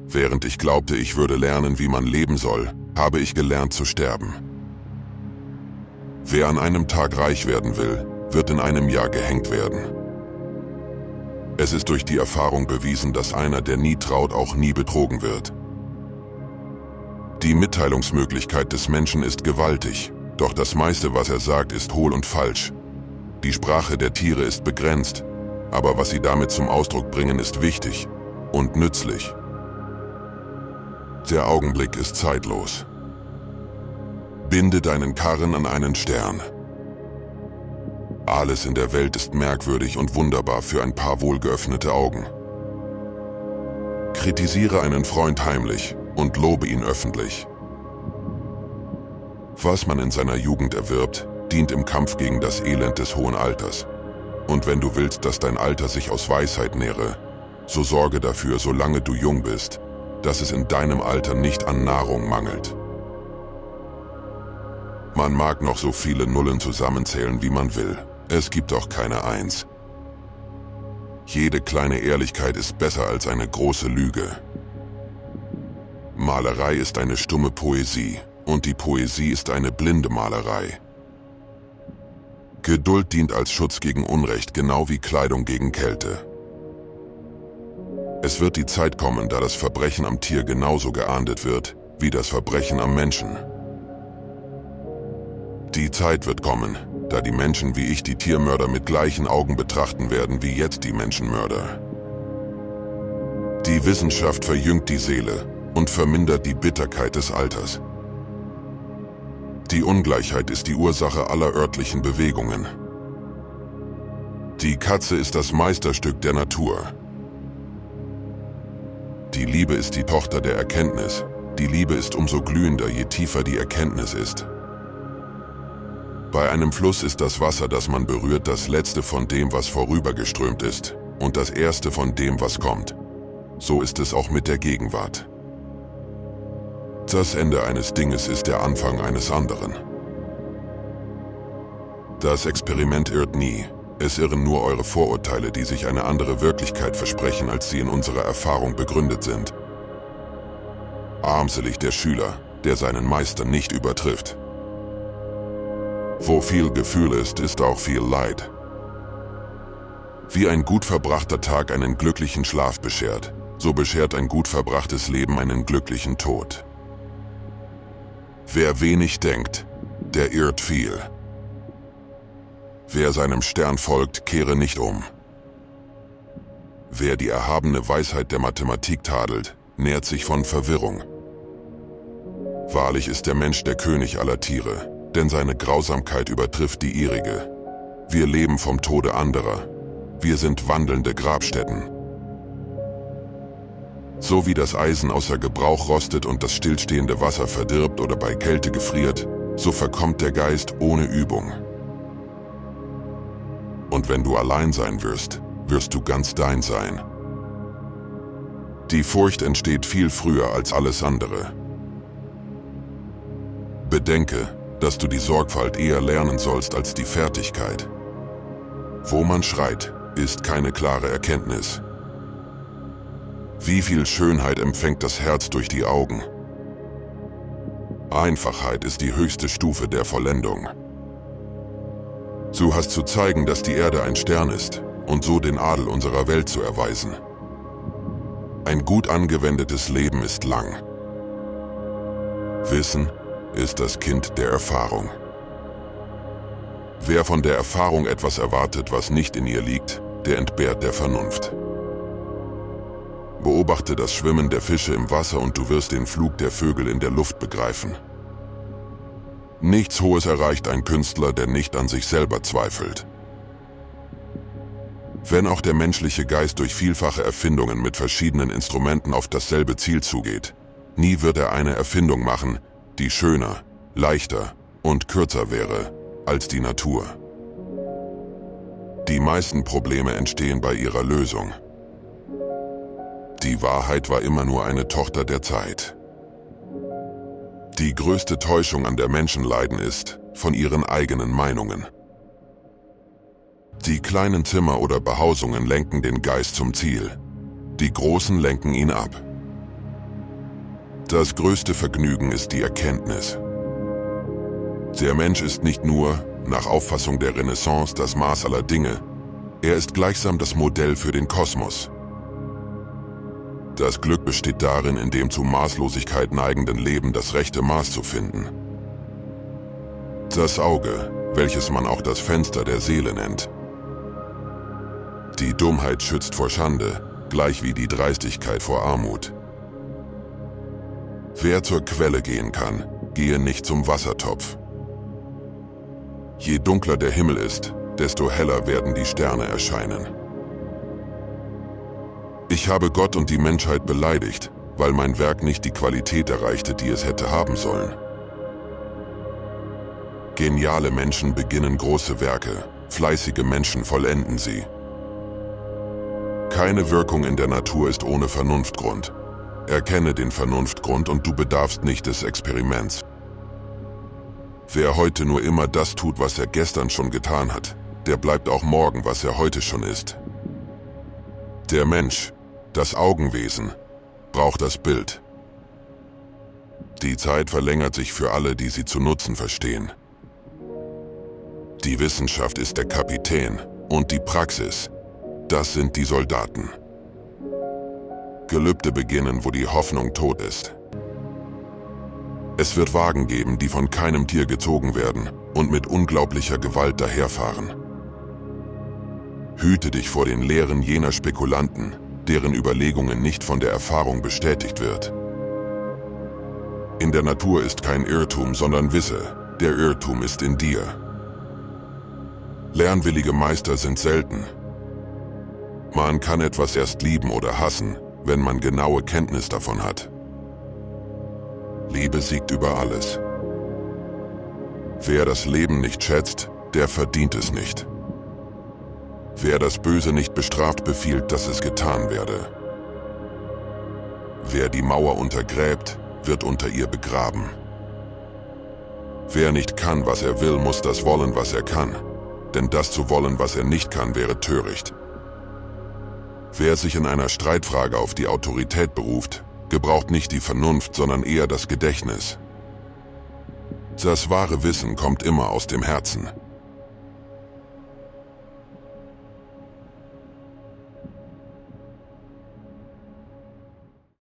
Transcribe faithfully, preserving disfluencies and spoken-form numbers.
Während ich glaubte, ich würde lernen, wie man leben soll, habe ich gelernt zu sterben. Wer an einem Tag reich werden will, wird in einem Jahr gehängt werden. Es ist durch die Erfahrung bewiesen, dass einer, der nie traut, auch nie betrogen wird. Die Mitteilungsmöglichkeit des Menschen ist gewaltig, doch das meiste, was er sagt, ist hohl und falsch. Die Sprache der Tiere ist begrenzt, aber was sie damit zum Ausdruck bringen, ist wichtig und nützlich. Der Augenblick ist zeitlos. Binde deinen Karren an einen Stern. Alles in der Welt ist merkwürdig und wunderbar für ein paar wohlgeöffnete Augen. Kritisiere einen Freund heimlich und lobe ihn öffentlich. Was man in seiner Jugend erwirbt, dient im Kampf gegen das Elend des hohen Alters. Und wenn du willst, dass dein Alter sich aus Weisheit nähre, so sorge dafür, solange du jung bist, dass es in deinem Alter nicht an Nahrung mangelt. Man mag noch so viele Nullen zusammenzählen, wie man will. Es gibt auch keine Eins. Jede kleine Ehrlichkeit ist besser als eine große Lüge. Malerei ist eine stumme Poesie, und die Poesie ist eine blinde Malerei. Geduld dient als Schutz gegen Unrecht, genau wie Kleidung gegen Kälte. Es wird die Zeit kommen, da das Verbrechen am Tier genauso geahndet wird, wie das Verbrechen am Menschen. Die Zeit wird kommen, da die Menschen wie ich die Tiermörder mit gleichen Augen betrachten werden wie jetzt die Menschenmörder. Die Wissenschaft verjüngt die Seele und vermindert die Bitterkeit des Alters. Die Ungleichheit ist die Ursache aller örtlichen Bewegungen. Die Katze ist das Meisterstück der Natur. Die Liebe ist die Tochter der Erkenntnis. Die Liebe ist umso glühender, je tiefer die Erkenntnis ist. Bei einem Fluss ist das Wasser, das man berührt, das letzte von dem, was vorübergeströmt ist, und das erste von dem, was kommt. So ist es auch mit der Gegenwart. Das Ende eines Dinges ist der Anfang eines anderen. Das Experiment irrt nie. Es irren nur eure Vorurteile, die sich eine andere Wirklichkeit versprechen, als sie in unserer Erfahrung begründet sind. Armselig der Schüler, der seinen Meister nicht übertrifft. Wo viel Gefühl ist, ist auch viel Leid. Wie ein gut verbrachter Tag einen glücklichen Schlaf beschert, so beschert ein gut verbrachtes Leben einen glücklichen Tod. Wer wenig denkt, der irrt viel. Wer seinem Stern folgt, kehre nicht um. Wer die erhabene Weisheit der Mathematik tadelt, nährt sich von Verwirrung. Wahrlich ist der Mensch der König aller Tiere, denn seine Grausamkeit übertrifft die ihrige. Wir leben vom Tode anderer. Wir sind wandelnde Grabstätten. So wie das Eisen außer Gebrauch rostet und das stillstehende Wasser verdirbt oder bei Kälte gefriert, so verkommt der Geist ohne Übung. Und wenn du allein sein wirst, wirst du ganz dein sein. Die Furcht entsteht viel früher als alles andere. Bedenke, dass du die Sorgfalt eher lernen sollst als die Fertigkeit. Wo man schreit, ist keine klare Erkenntnis. Wie viel Schönheit empfängt das Herz durch die Augen? Einfachheit ist die höchste Stufe der Vollendung. Du hast zu zeigen, dass die Erde ein Stern ist, und so den Adel unserer Welt zu erweisen. Ein gut angewendetes Leben ist lang. Wissen ist das Kind der Erfahrung. Wer von der Erfahrung etwas erwartet, was nicht in ihr liegt, der entbehrt der Vernunft. Beobachte das Schwimmen der Fische im Wasser und du wirst den Flug der Vögel in der Luft begreifen. Nichts Hohes erreicht ein Künstler, der nicht an sich selber zweifelt. Wenn auch der menschliche Geist durch vielfache Erfindungen mit verschiedenen Instrumenten auf dasselbe Ziel zugeht, nie wird er eine Erfindung machen, die schöner, leichter und kürzer wäre als die Natur. Die meisten Probleme entstehen bei ihrer Lösung. Die Wahrheit war immer nur eine Tochter der Zeit. Die größte Täuschung an der Menschenleiden ist von ihren eigenen Meinungen. Die kleinen Zimmer oder Behausungen lenken den Geist zum Ziel. Die großen lenken ihn ab. Das größte Vergnügen ist die Erkenntnis. Der Mensch ist nicht nur, nach Auffassung der Renaissance, das Maß aller Dinge, er ist gleichsam das Modell für den Kosmos. Das Glück besteht darin, in dem zu Maßlosigkeit neigenden Leben das rechte Maß zu finden. Das Auge, welches man auch das Fenster der Seele nennt. Die Dummheit schützt vor Schande, gleich wie die Dreistigkeit vor Armut. Wer zur Quelle gehen kann, gehe nicht zum Wassertopf. Je dunkler der Himmel ist, desto heller werden die Sterne erscheinen. Ich habe Gott und die Menschheit beleidigt, weil mein Werk nicht die Qualität erreichte, die es hätte haben sollen. Geniale Menschen beginnen große Werke, fleißige Menschen vollenden sie. Keine Wirkung in der Natur ist ohne Vernunftgrund. Erkenne den Vernunftgrund und du bedarfst nicht des Experiments. Wer heute nur immer das tut, was er gestern schon getan hat, der bleibt auch morgen, was er heute schon ist. Der Mensch, das Augenwesen, braucht das Bild. Die Zeit verlängert sich für alle, die sie zu nutzen verstehen. Die Wissenschaft ist der Kapitän und die Praxis, das sind die Soldaten. Gelübde beginnen, wo die Hoffnung tot ist. Es wird Wagen geben, die von keinem Tier gezogen werden und mit unglaublicher Gewalt daherfahren. Hüte dich vor den Lehren jener Spekulanten, deren Überlegungen nicht von der Erfahrung bestätigt wird. In der Natur ist kein Irrtum, sondern wisse, der Irrtum ist in dir. Lernwillige Meister sind selten. Man kann etwas erst lieben oder hassen, wenn man genaue Kenntnis davon hat. Liebe siegt über alles. Wer das Leben nicht schätzt, der verdient es nicht. Wer das Böse nicht bestraft, befiehlt, dass es getan werde. Wer die Mauer untergräbt, wird unter ihr begraben. Wer nicht kann, was er will, muss das wollen, was er kann. Denn das zu wollen, was er nicht kann, wäre töricht. Wer sich in einer Streitfrage auf die Autorität beruft, gebraucht nicht die Vernunft, sondern eher das Gedächtnis. Das wahre Wissen kommt immer aus dem Herzen.